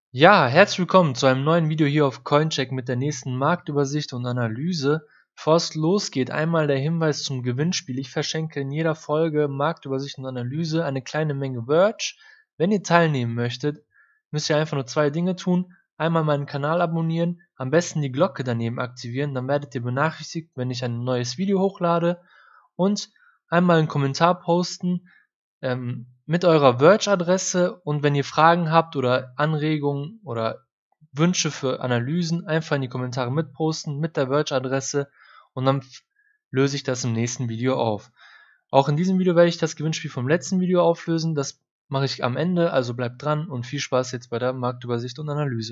Ja, herzlich willkommen zu einem neuen Video hier auf Coincheck mit der nächsten Marktübersicht und Analyse. Bevor es losgeht, einmal der Hinweis zum Gewinnspiel. Ich verschenke in jeder Folge Marktübersicht und Analyse eine kleine Menge Merch. Wenn ihr teilnehmen möchtet, müsst ihr einfach nur zwei Dinge tun. Einmal meinen Kanal abonnieren, am besten die Glocke daneben aktivieren, dann werdet ihr benachrichtigt, wenn ich ein neues Video hochlade. Und einmal einen Kommentar posten, mit eurer Verge-Adresse, und wenn ihr Fragen habt oder Anregungen oder Wünsche für Analysen, einfach in die Kommentare mitposten mit der Verge-Adresse und dann löse ich das im nächsten Video auf. Auch in diesem Video werde ich das Gewinnspiel vom letzten Video auflösen. Das mache ich am Ende, also bleibt dran und viel Spaß jetzt bei der Marktübersicht und Analyse.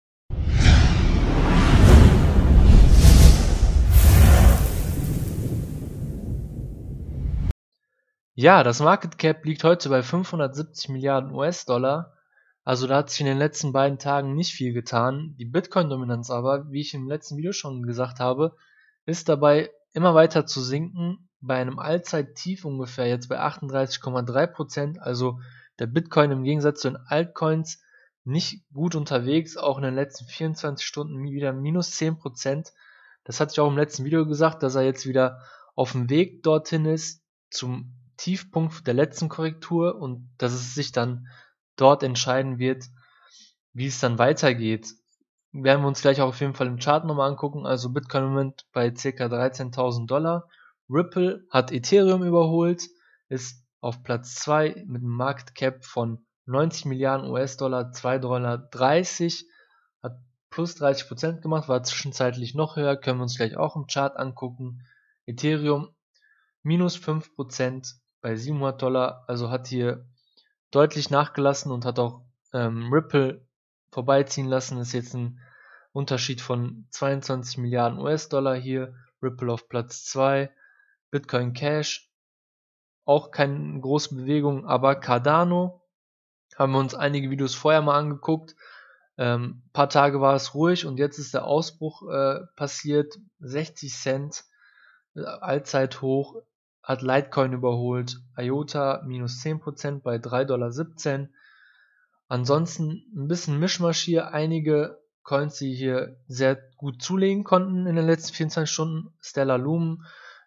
Ja, das Market Cap liegt heute bei 570 Milliarden US-Dollar. Also da hat sich in den letzten beiden Tagen nicht viel getan. Die Bitcoin-Dominanz aber, wie ich im letzten Video schon gesagt habe, ist dabei immer weiter zu sinken, bei einem Allzeittief ungefähr jetzt bei 38,3%. Also der Bitcoin im Gegensatz zu den Altcoins nicht gut unterwegs, auch in den letzten 24 Stunden wieder minus 10%. Das hatte ich auch im letzten Video gesagt, dass er jetzt wieder auf dem Weg dorthin ist, zum Tiefpunkt der letzten Korrektur, und dass es sich dann dort entscheiden wird, wie es dann weitergeht. Werden wir uns gleich auch auf jeden Fall im Chart nochmal angucken. Also Bitcoin im Moment bei ca. 13.000 Dollar. Ripple hat Ethereum überholt, ist auf Platz 2 mit einem Market Cap von 90 Milliarden US-Dollar, 2,30 $, hat plus 30% gemacht, war zwischenzeitlich noch höher, können wir uns gleich auch im Chart angucken. Ethereum minus 5% bei 700 Dollar, also hat hier deutlich nachgelassen und hat auch Ripple vorbeiziehen lassen. Ist jetzt ein Unterschied von 22 Milliarden US-Dollar hier. Ripple auf Platz 2. Bitcoin Cash auch keine große Bewegung, aber Cardano haben wir uns einige Videos vorher mal angeguckt. Paar Tage war es ruhig und jetzt ist der Ausbruch passiert. 60 Cent, Allzeithoch, hat Litecoin überholt. IOTA minus 10% bei 3,17 $. Ansonsten ein bisschen Mischmasch hier. Einige Coins, die hier sehr gut zulegen konnten in den letzten 24 Stunden. Stellar Lumen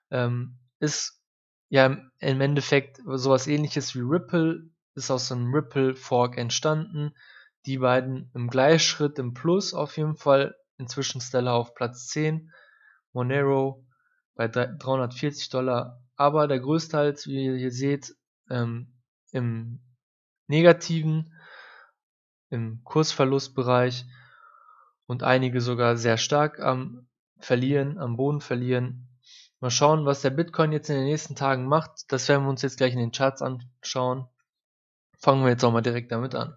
ist ja im Endeffekt sowas ähnliches wie Ripple, ist aus so einem Ripple Fork entstanden. Die beiden im Gleichschritt im Plus auf jeden Fall. Inzwischen Stellar auf Platz 10. Monero bei 340 Dollar. Aber der größte, wie ihr hier seht, im Negativen, im Kursverlustbereich, und einige sogar sehr stark am Verlieren, am Boden verlieren. Mal schauen, was der Bitcoin jetzt in den nächsten Tagen macht. Das werden wir uns jetzt gleich in den Charts anschauen. Fangen wir jetzt auch mal direkt damit an.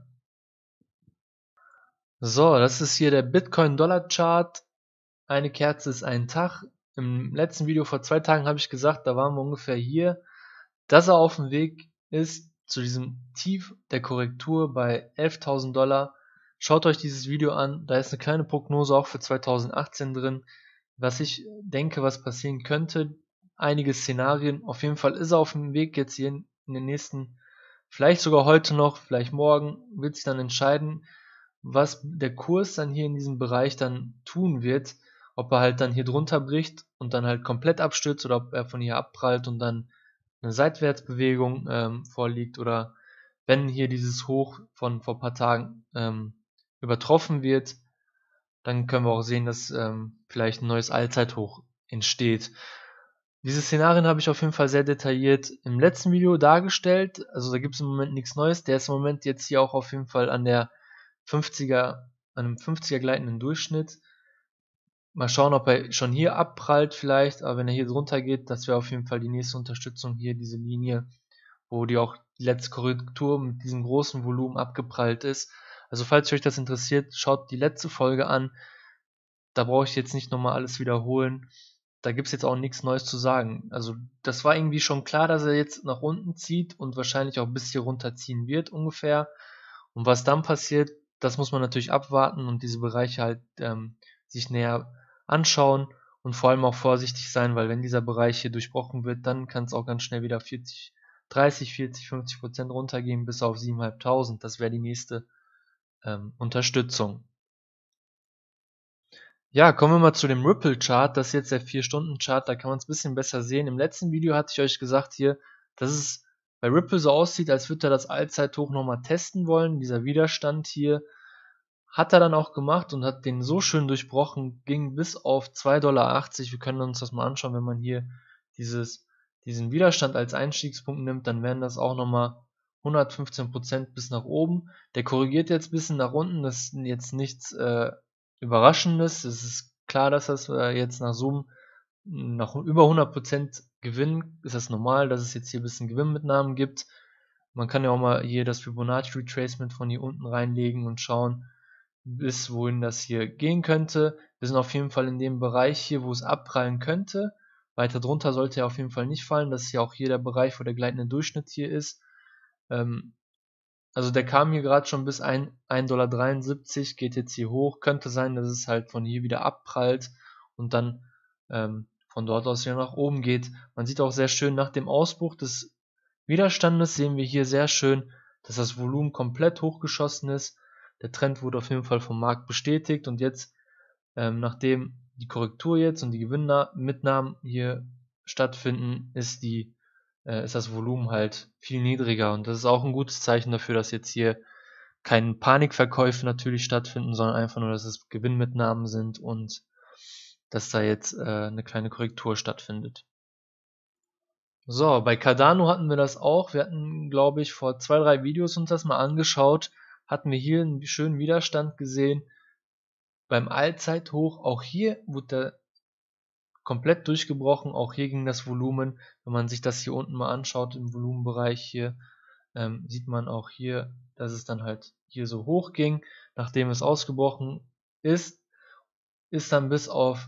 So, das ist hier der Bitcoin-Dollar-Chart. Eine Kerze ist ein Tag. Im letzten Video vor 2 Tagen habe ich gesagt, da waren wir ungefähr hier, dass er auf dem Weg ist zu diesem Tief der Korrektur bei 11.000 Dollar. Schaut euch dieses Video an, da ist eine kleine Prognose auch für 2018 drin, was ich denke, was passieren könnte. Einige Szenarien. Auf jeden Fall ist er auf dem Weg jetzt hier in den nächsten, vielleicht sogar heute noch, vielleicht morgen, wird sich dann entscheiden, was der Kurs dann hier in diesem Bereich dann tun wird. Ob er halt dann hier drunter bricht und dann halt komplett abstürzt, oder ob er von hier abprallt und dann eine Seitwärtsbewegung vorliegt, oder wenn hier dieses Hoch von vor ein paar Tagen übertroffen wird, dann können wir auch sehen, dass vielleicht ein neues Allzeithoch entsteht. Diese Szenarien habe ich auf jeden Fall sehr detailliert im letzten Video dargestellt. Also da gibt es im Moment nichts Neues. Der ist im Moment jetzt hier auch auf jeden Fall an der 50er, an einem 50er gleitenden Durchschnitt. Mal schauen, ob er schon hier abprallt vielleicht, aber wenn er hier drunter geht, das wäre auf jeden Fall die nächste Unterstützung hier, diese Linie, wo die auch die letzte Korrektur mit diesem großen Volumen abgeprallt ist. Also falls euch das interessiert, schaut die letzte Folge an. Da brauche ich jetzt nicht nochmal alles wiederholen. Da gibt es jetzt auch nichts Neues zu sagen. Also das war irgendwie schon klar, dass er jetzt nach unten zieht und wahrscheinlich auch bis hier runterziehen wird ungefähr. Und was dann passiert, das muss man natürlich abwarten und diese Bereiche halt sich näher anschauen und vor allem auch vorsichtig sein, weil wenn dieser Bereich hier durchbrochen wird, dann kann es auch ganz schnell wieder 30, 40, 50% runtergehen bis auf 7.500. Das wäre die nächste Unterstützung. Ja, kommen wir mal zu dem Ripple-Chart. Das ist jetzt der 4-Stunden-Chart, da kann man es ein bisschen besser sehen. Im letzten Video hatte ich euch gesagt hier, dass es bei Ripple so aussieht, als würde er das Allzeithoch nochmal testen wollen. Dieser Widerstand hier hat er dann auch gemacht und hat den so schön durchbrochen, ging bis auf 2,80 $. Wir können uns das mal anschauen, wenn man hier diesen Widerstand als Einstiegspunkt nimmt, dann wären das auch nochmal 115% bis nach oben. Der korrigiert jetzt ein bisschen nach unten, das ist jetzt nichts Überraschendes. Es ist klar, dass das jetzt nach über 100% Gewinn ist das normal, dass es jetzt hier ein bisschen Gewinnmitnahmen gibt. Man kann ja auch mal hier das Fibonacci Retracement von hier unten reinlegen und schauen, bis wohin das hier gehen könnte. Wir sind auf jeden Fall in dem Bereich hier, wo es abprallen könnte. Weiter drunter sollte er auf jeden Fall nicht fallen. Das ist ja auch hier der Bereich, wo der gleitende Durchschnitt hier ist. Also der kam hier gerade schon bis 1,73 $, geht jetzt hier hoch. Könnte sein, dass es halt von hier wieder abprallt und dann von dort aus wieder nach oben geht. Man sieht auch sehr schön, nach dem Ausbruch des Widerstandes sehen wir hier sehr schön, dass das Volumen komplett hochgeschossen ist. Der Trend wurde auf jeden Fall vom Markt bestätigt und jetzt, nachdem die Korrektur jetzt und die Gewinnmitnahmen hier stattfinden, ist das Volumen halt viel niedriger und das ist auch ein gutes Zeichen dafür, dass jetzt hier keine Panikverkäufe natürlich stattfinden, sondern einfach nur, dass es Gewinnmitnahmen sind und dass da jetzt eine kleine Korrektur stattfindet. So, bei Cardano hatten wir das auch. Wir hatten, glaube ich, vor 2, 3 Videos uns das mal angeschaut. Hatten wir hier einen schönen Widerstand gesehen. Beim Allzeithoch, auch hier wurde der komplett durchgebrochen. Auch hier ging das Volumen, wenn man sich das hier unten mal anschaut, im Volumenbereich hier, sieht man auch hier, dass es dann halt hier so hoch ging. Nachdem es ausgebrochen ist, ist dann bis auf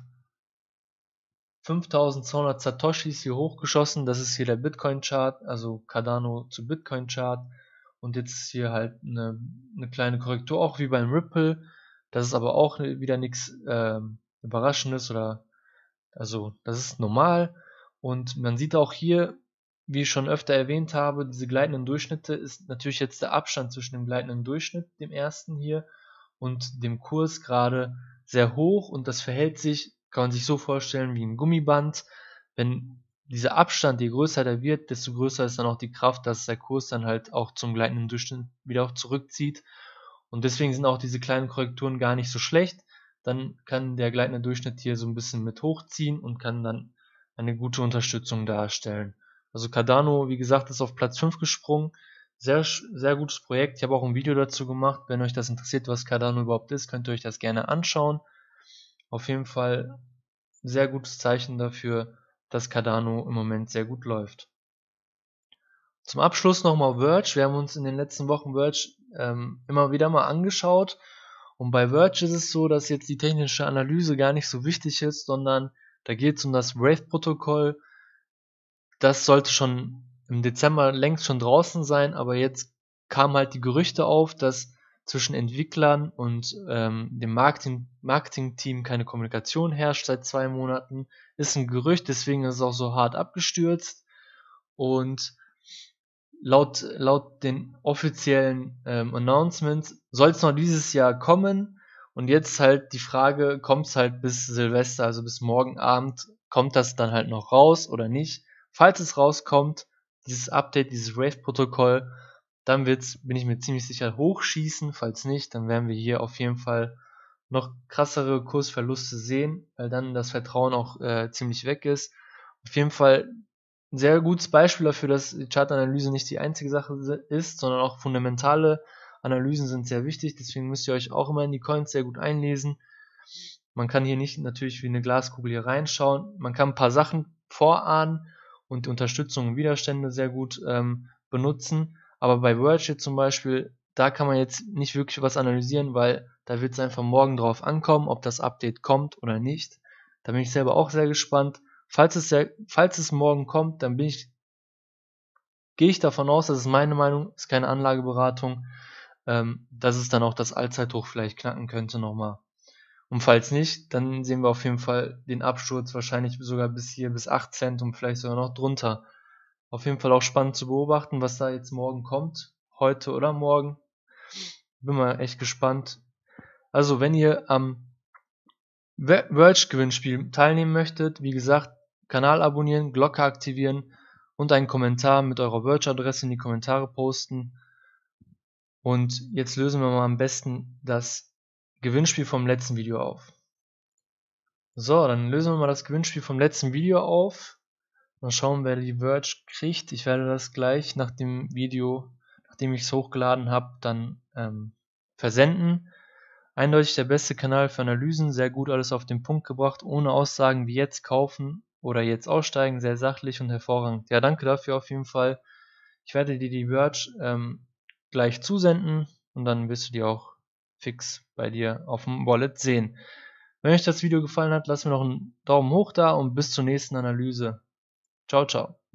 5200 Satoshis hier hochgeschossen. Das ist hier der Bitcoin-Chart, also Cardano zu Bitcoin-Chart. Und jetzt ist hier halt eine kleine Korrektur, auch wie beim Ripple. Das ist aber auch wieder nichts Überraschendes also das ist normal. Und man sieht auch hier, wie ich schon öfter erwähnt habe, diese gleitenden Durchschnitte ist natürlich jetzt der Abstand zwischen dem gleitenden Durchschnitt, dem ersten hier, und dem Kurs gerade sehr hoch und das verhält sich, kann man sich so vorstellen, wie ein Gummiband. Wenn dieser Abstand, je größer der wird, desto größer ist dann auch die Kraft, dass der Kurs dann halt auch zum gleitenden Durchschnitt wieder auch zurückzieht. Und deswegen sind auch diese kleinen Korrekturen gar nicht so schlecht. Dann kann der gleitende Durchschnitt hier so ein bisschen mit hochziehen und kann dann eine gute Unterstützung darstellen. Also Cardano, wie gesagt, ist auf Platz 5 gesprungen. Sehr, sehr gutes Projekt. Ich habe auch ein Video dazu gemacht. Wenn euch das interessiert, was Cardano überhaupt ist, könnt ihr euch das gerne anschauen. Auf jeden Fall sehr gutes Zeichen dafür, dass Cardano im Moment sehr gut läuft. Zum Abschluss nochmal Verge. Wir haben uns in den letzten Wochen Verge immer wieder mal angeschaut. Und bei Verge ist es so, dass jetzt die technische Analyse gar nicht so wichtig ist, sondern da geht es um das Wave-Protokoll. Das sollte schon im Dezember längst schon draußen sein, aber jetzt kamen halt die Gerüchte auf, dass zwischen Entwicklern und dem Marketing-Team keine Kommunikation herrscht seit 2 Monaten. Ist ein Gerücht, deswegen ist es auch so hart abgestürzt. Und laut den offiziellen Announcements soll es noch dieses Jahr kommen. Und jetzt halt die Frage, kommt es halt bis Silvester, also bis morgen Abend, kommt das dann halt noch raus oder nicht? Falls es rauskommt, dieses Update, dieses Wave-Protokoll, dann bin ich mir ziemlich sicher, hochschießen. Falls nicht, dann werden wir hier auf jeden Fall noch krassere Kursverluste sehen, weil dann das Vertrauen auch ziemlich weg ist. Auf jeden Fall ein sehr gutes Beispiel dafür, dass die Chartanalyse nicht die einzige Sache ist, sondern auch fundamentale Analysen sind sehr wichtig. Deswegen müsst ihr euch auch immer in die Coins sehr gut einlesen. Man kann hier nicht natürlich wie eine Glaskugel hier reinschauen. Man kann ein paar Sachen vorahnen und die Unterstützung und Widerstände sehr gut benutzen. Aber bei Verge zum Beispiel, da kann man jetzt nicht wirklich was analysieren, weil da wird es einfach morgen drauf ankommen, ob das Update kommt oder nicht. Da bin ich selber auch sehr gespannt. Falls es morgen kommt, dann gehe ich davon aus, das ist meine Meinung, ist keine Anlageberatung, dass es dann auch das Allzeithoch vielleicht knacken könnte nochmal. Und falls nicht, dann sehen wir auf jeden Fall den Absturz wahrscheinlich sogar bis 8 Cent und vielleicht sogar noch drunter. Auf jeden Fall auch spannend zu beobachten, was da jetzt morgen kommt, heute oder morgen. Bin mal echt gespannt. Also, wenn ihr am Verge-Gewinnspiel teilnehmen möchtet, wie gesagt, Kanal abonnieren, Glocke aktivieren und einen Kommentar mit eurer Verge-Adresse in die Kommentare posten. Und jetzt lösen wir mal am besten das Gewinnspiel vom letzten Video auf. So, dann lösen wir mal das Gewinnspiel vom letzten Video auf. Mal schauen, wer die Verge kriegt. Ich werde das gleich nach dem Video, nachdem ich es hochgeladen habe, dann versenden. Eindeutig der beste Kanal für Analysen, sehr gut alles auf den Punkt gebracht, ohne Aussagen wie jetzt kaufen oder jetzt aussteigen, sehr sachlich und hervorragend. Ja, danke dafür auf jeden Fall. Ich werde dir die Verge gleich zusenden und dann wirst du die auch fix bei dir auf dem Wallet sehen. Wenn euch das Video gefallen hat, lasst mir noch einen Daumen hoch da und bis zur nächsten Analyse. Ciao, ciao.